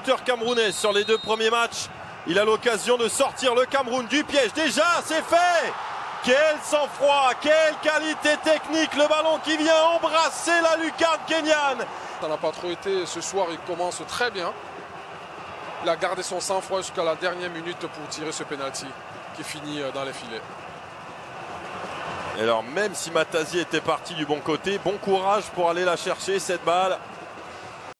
buteur camerounais sur les 2 premiers matchs. Il a l'occasion de sortir le Cameroun du piège. Déjà, c'est fait! Quel sang-froid, quelle qualité technique. Le ballon qui vient embrasser la lucarne kenyane. Ça n'a pas trop été. Ce soir, il commence très bien. Il a gardé son sang-froid jusqu'à la dernière minute pour tirer ce penalty qui finit dans les filets. Et alors, même si Matazier était parti du bon côté, bon courage pour aller la chercher, cette balle.